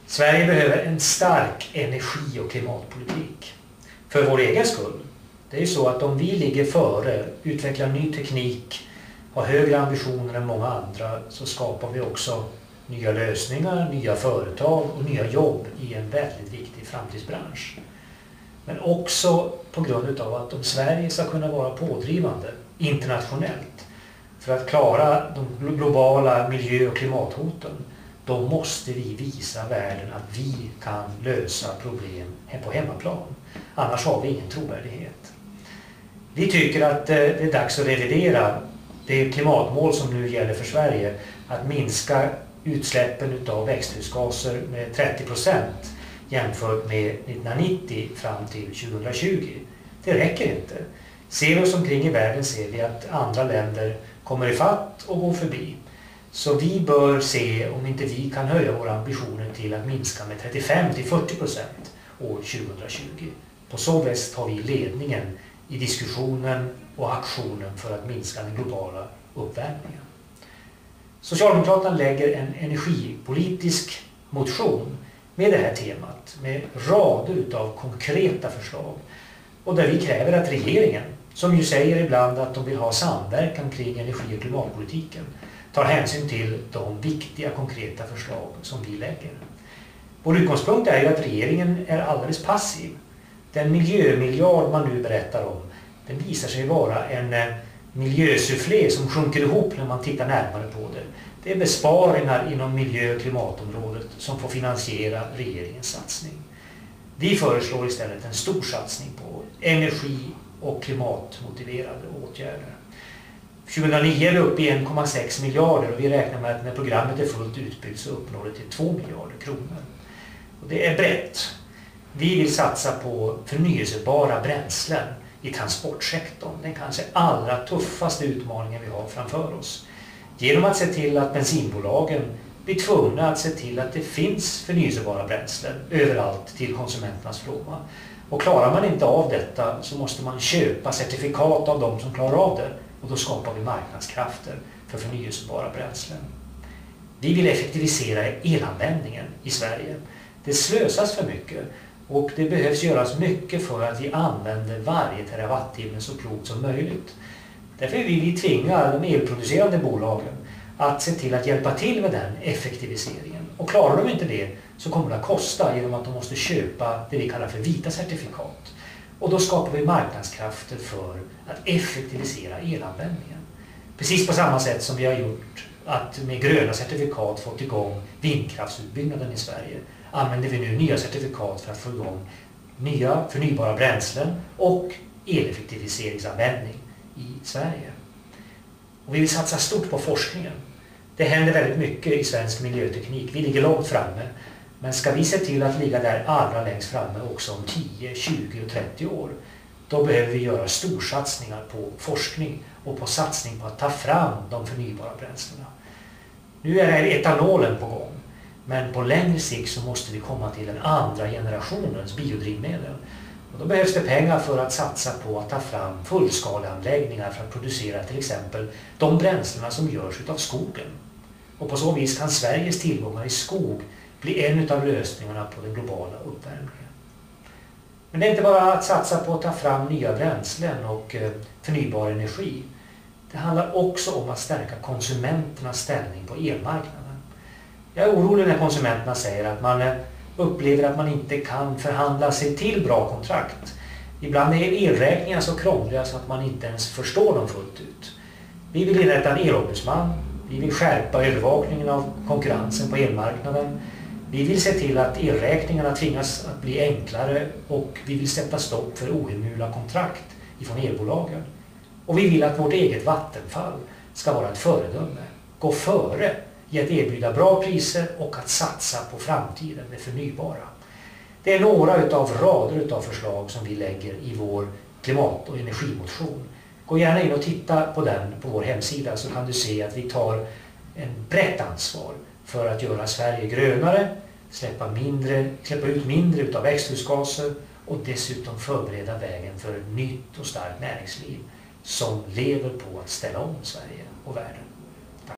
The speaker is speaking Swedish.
Sverige behöver en stark energi- och klimatpolitik. För vår egen skull. Det är ju så att om vi ligger före, utvecklar ny teknik, har högre ambitioner än många andra, så skapar vi också nya lösningar, nya företag och nya jobb i en väldigt viktig framtidsbransch. Men också på grund av att om Sverige ska kunna vara pådrivande internationellt för att klara de globala miljö- och klimathoten, då måste vi visa världen att vi kan lösa problem på hemmaplan. Annars har vi ingen trovärdighet. Vi tycker att det är dags att revidera det klimatmål som nu gäller för Sverige, att minska utsläppen av växthusgaser med 30% jämfört med 1990 fram till 2020. Det räcker inte. Ser vi oss omkring i världen ser vi att andra länder kommer ifatt och går förbi. Så vi bör se om inte vi kan höja våra ambitioner till att minska med 35-40% år 2020. På så vis har vi ledningen i diskussionen och aktionen för att minska den globala uppvärmningen. Socialdemokraterna lägger en energipolitisk motion med det här temat, med rader av konkreta förslag. Och där vi kräver att regeringen, som ju säger ibland att de vill ha samverkan kring energi- och klimatpolitiken, tar hänsyn till de viktiga konkreta förslag som vi lägger. Vår utgångspunkt är ju att regeringen är alldeles passiv. Den miljömiljard man nu berättar om, den visar sig vara en miljösufflé som sjunker ihop när man tittar närmare på det. Det är besparingar inom miljö- och klimatområdet som får finansiera regeringens satsning. Vi föreslår istället en stor satsning på energi- och klimatmotiverade åtgärder. 2009 är vi uppe i 1,6 miljarder och vi räknar med att när programmet är fullt utbyggt så uppnår det till 2 miljarder kronor. Och det är brett. Vi vill satsa på förnyelsebara bränslen i transportsektorn. Den kanske allra tuffaste utmaningen vi har framför oss. Genom att se till att bensinbolagen blir tvungna att se till att det finns förnyelsebara bränslen överallt till konsumenternas fromma. Och klarar man inte av detta så måste man köpa certifikat av de som klarar av det. Och då skapar vi marknadskrafter för förnyelsebara bränslen. Vi vill effektivisera elanvändningen i Sverige. Det slösas för mycket och det behövs göras mycket för att vi använder varje terawattimme så klokt som möjligt. Därför vill vi tvinga de elproducerande bolagen att se till att hjälpa till med den effektiviseringen. Och klarar de inte det så kommer det att kosta genom att de måste köpa det vi kallar för vita certifikat. Och då skapar vi marknadskrafter för att effektivisera elanvändningen. Precis på samma sätt som vi har gjort att med gröna certifikat fått igång vindkraftsutbyggnaden i Sverige, använder vi nu nya certifikat för att få igång nya förnybara bränslen och eleffektiviseringsanvändning i Sverige. Och vi vill satsa stort på forskningen. Det händer väldigt mycket i svensk miljöteknik. Vi ligger långt framme. Men ska vi se till att ligga där allra längst framme också om 10, 20 och 30 år, då behöver vi göra storsatsningar på forskning och på satsning på att ta fram de förnybara bränslena. Nu är etanolen på gång, men på längre sikt så måste vi komma till en andra generationens biodrivmedel. Och då behövs det pengar för att satsa på att ta fram fullskaleanläggningar för att producera till exempel de bränslena som görs av skogen. Och på så vis kan Sveriges tillgångar i skog bli en av lösningarna på den globala uppvärmningen. Men det är inte bara att satsa på att ta fram nya bränslen och förnybar energi. Det handlar också om att stärka konsumenternas ställning på elmarknaden. Jag är orolig när konsumenterna säger att man upplever att man inte kan förhandla sig till bra kontrakt. Ibland är elräkningar så krångliga så att man inte ens förstår dem fullt ut. Vi vill inrätta en elombudsman. Vi vill skärpa övervakningen av konkurrensen på elmarknaden. Vi vill se till att elräkningarna tvingas att bli enklare och vi vill sätta stopp för ohemula kontrakt ifrån elbolagen. Och vi vill att vårt eget Vattenfall ska vara ett föredöme, gå före i att erbjuda bra priser och att satsa på framtiden med förnybara. Det är några av rader av förslag som vi lägger i vår klimat- och energimotion. Gå gärna in och titta på den på vår hemsida så kan du se att vi tar en brett ansvar för att göra Sverige grönare, släppa ut mindre av växthusgaser och dessutom förbereda vägen för ett nytt och starkt näringsliv som lever på att ställa om Sverige och världen.